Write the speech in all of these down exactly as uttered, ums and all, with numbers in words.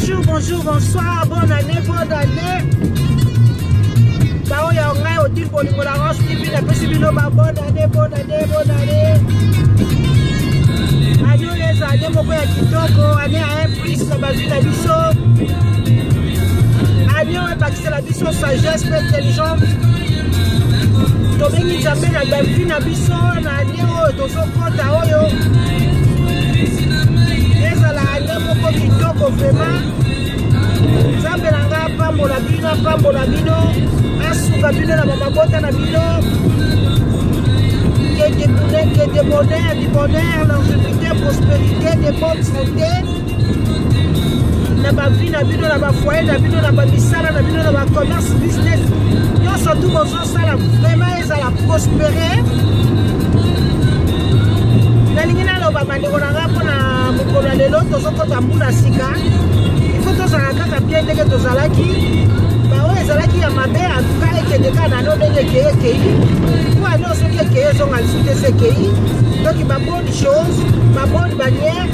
Bonjour, bonjour, bonsoir, bonne année, bonne année. Bao ya ngai odile bolingo la Rose T V na pesi bino ba bonne année, bonne année, bonne année. Adio les années moko ya kitoko, année à un plus na bazu na biso. Adio e bakisa la biso sagesse pe intelligente. Tobengi jambe na bavi na biso na année oyo tozokota oyo. Ezala année moko kitoko vraiment. Zambe nanga pambola bino, pambola bino. Asuka bino na mabota na bino. Que des bonheurs, que des bonheurs, du bonheur, longévité, prospérité, de bonne santé. Na ba vie na bino na ba foyer na bino na ba misala na bino na ba commerce business. Yo surtout bozo sala vraiment ezala prospérer. Na lingina lo ba mandeko na ngapo na mokolo lelo tozokota mbula sika. Il faut tozala kaka bien ndenge tozalaki. Ezalaki ya mabe atuka ekendeka na no ndenge keye kei pour aller au soki keye zonga lisute se kei donc ba bonne chose ba bonne manière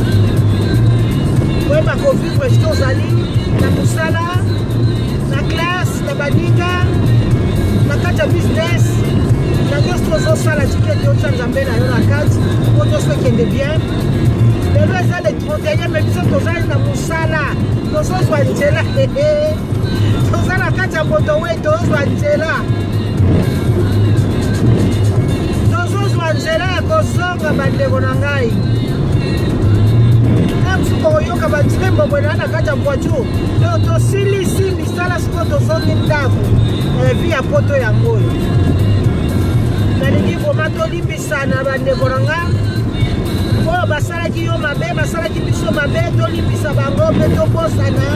ouais ba ko vivre ce ozali na musala na classe na baninga na kata business na gosto zo sala tikete o tsangambe na yo na kati pour to se kende bien le reste de trente et un mais biso tozali na musala tozo zwa nzela hehe tozala kati ya moto we tozwa nzela tozozwa nzela ya kozonga bandeko na ngai na msuko oyoka banzile mbobwe na na kati ya voiture to tosilisi misala siko tozongi ndako vi ya poto yango oyo nalingi vraimen tolimbisana bandeko na nga oyo basalaki yo mabe basalaki biso mabe tolimbisa bango mpe tobosana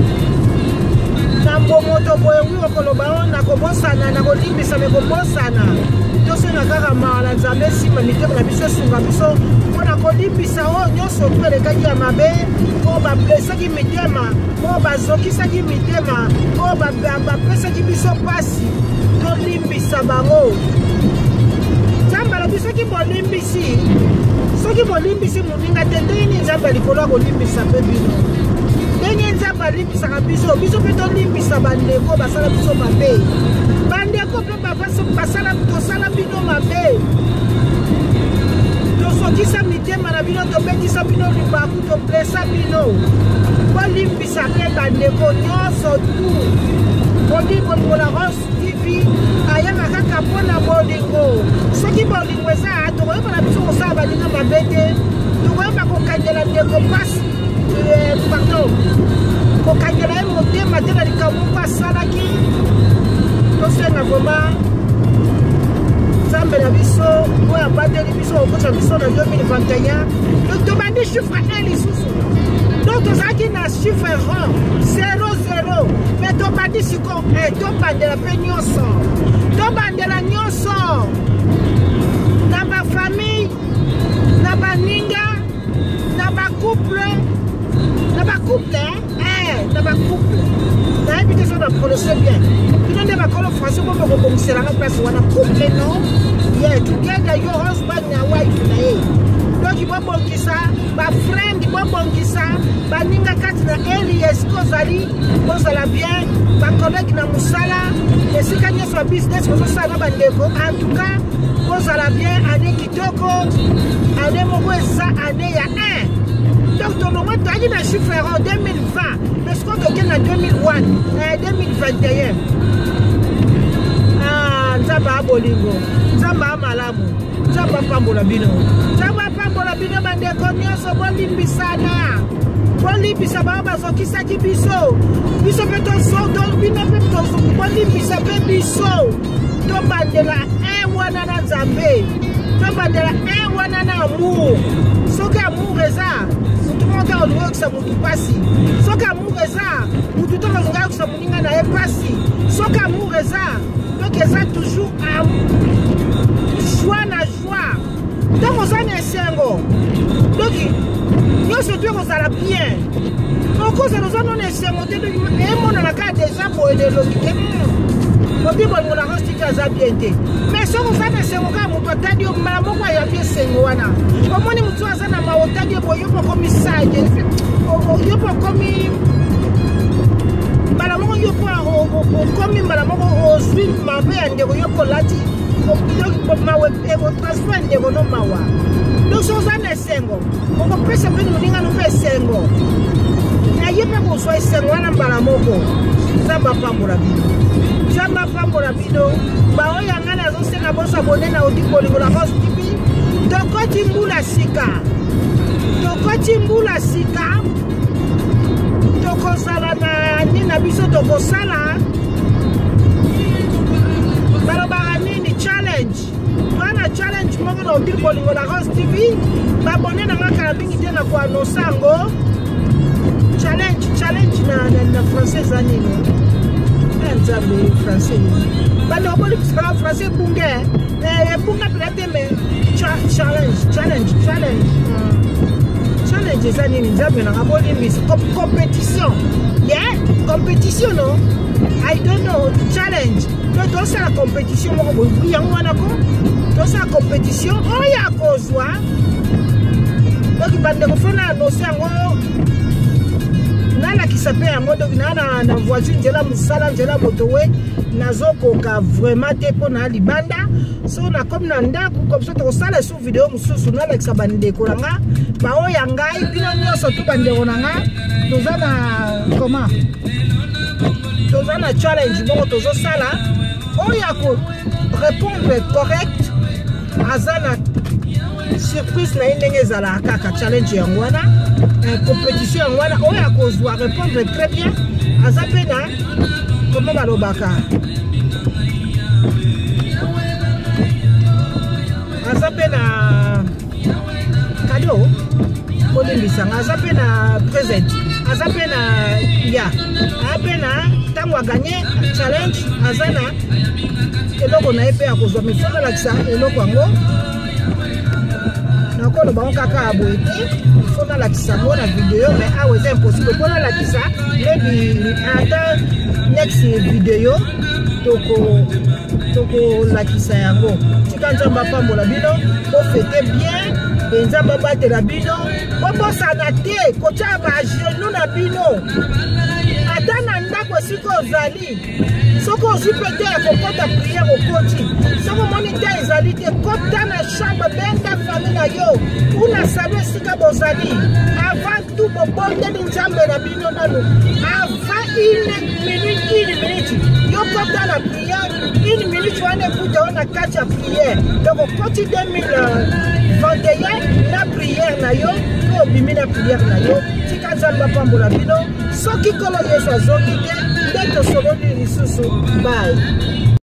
na mbongo to boye wi okoloba on na kobosana na kolimbisa me kobosana tosenga kaka mala nzambe sima mitema na biso sunga biso mpona kolimbisa oyo nyonso twelekaki ya mabe oyo bablesaki mitema oyo bazokisaki mitema oyo bapesaki biso mpasi tolimbisa bango nzambe alobi soki bolimbisi soki bolimbisi moninga te ndenge nzambe ya likolo akolimbisa mpe bino ndenge nzambe alimbisaka biso biso mpe tolimbisa bandeko basala biso mabe bandeko mpe tosala bino mabe tosokisa mitema na bino tobetisa bino libaku toplesa bino bolimbisa mpe bandeko nyonso tu bolingo mpola Rose T V ayanga kaka mpona bolingo soki bolingo eza tokoyeba na biso kosala baninga mabe te tokoyeba kokangela ndeko mpasi pardon kokangela ye motema te na likambo moko asalaki tosenga vraimen nzambe na biso oyo abandeli biso kokota biso na deux mille vingt et un donc tobandi chiffre un lisusu donc tozalaki na chiffre rond zéro zéro mais tobandi siko tobandela mpe nyonso tobandela nyonso na bafamille na baninga na bacouple na bacouple eh na bacouple nayebi te so na prononcer bien bino nde bakolo français mpo bokobongiselanga place wana couple non ye together yo husband na wife na ye donc bobongisa bafriend bobongisa baninga kati na eri esika ozali bozala bien bakolege na mosala esika nyonso ya business bozosala na bandeko en tout cas bozala bien ane kitoko ane moko eza ane ya un donc ton nom est dans chiffre en deux mille vingt mais ce qu'on gagne en deux mille un deux mille vingt et un ah nzamba bolingo nzamba malamu nzamba pambola bino nzamba pambola bino bandeko nyonso bolimbisana bolimbisa bao bazokisaki biso biso mpe tozo bino mpe bolimbisa mpe biso tobandela un wana na nzambe tobandela un wana na amour soki amour eza mutu moko olingi okisa mutu pasi soki amour eza mutu to olingi okisa moninga na ye pasi soki amour eza donc eza toujours joie na joie ntango oza na esengo donc nyonso to ekozala bien okozala oza nona esengo te emonana kaka deja boye leloki te obi bolingo na Rose T V aza bien te mais soki oza na esengo kaka moto atandi yo mbala moko ayabi esengo wana omoni motu aza na maotandi boye yo moko misage yo po komi mbala moko yo po komi mbala moko ozwi mabe ya ndeko yo po lati mawe ego transfer ndeko no mawa donc so oza na esengo okopesa mpe moninga no mpe esengo aye mpe kozwa esengo wana mbala moko nzambe apambola bino nzambe apambola bino baoyo yanga nazosenga bosabone na odi bolingo la Rose T V tokoti mbula sika tokoti mbula sika tokozala na nini na biso tokosala balobaka nini challenge wana challenge moko na odi bolingo la Rose T V babone na ngaka mingi te na koanosa yango challenge challenge na na, na français za nini nzambe français bano boli kusala français bunge eh bunga plate me challenge challenge challenge challenge za nini nzambe na kaboli mis competition yeah competition no I don't know challenge no to sa competition moko bo yango wana ko to sa competition oya kozwa donc bande ko fona no sango nala kisape yango donc na na voiture njela musala njela motowe nazokoka vraiment te pona libanda so na comme na ndako comme ça to sala sous vidéo mususu na lekisa bande ko langa ba oya ngai bino nyoso to bande ko langa toza na comment toza na challenge moko tozo sala oya ko répondre correct azana surprise na indenge zala kaka challenge yango wana compétition yango wana oya kozwa répondre très bien aza pena comment balobaka aza pena cadeau bolimbisanga aza pena present aza pena ya aza pena tango aganye challenge aza na eloko na ye pe akozwa mifona lakisa eloko yango nakolo bango kaka aboye te faut na lakisa ngo na video mais awa c'est impossible pour na lakisa maybe ata next video toko toko lakisa yango tika nzambe apambola bino bofete bien e nzambe abatela bino bobosana te kotia bageno na bino ata na ndako esika ozali soko ozwi pete ya kokota priere okoti soko moni te ezali te kota na chambre benda famille na yo una salu esika bozali avant tout bobondeli nzambe na bino nano avant une minute une minute yo kota na priere une minute wana ekuta wana kati ya priere donc okoti deux mille vingt et un na priere na yo to obimi na priere na yo tika nzambe apambola bino soki kolo yesu azongi te nde tosololi lisusu bye.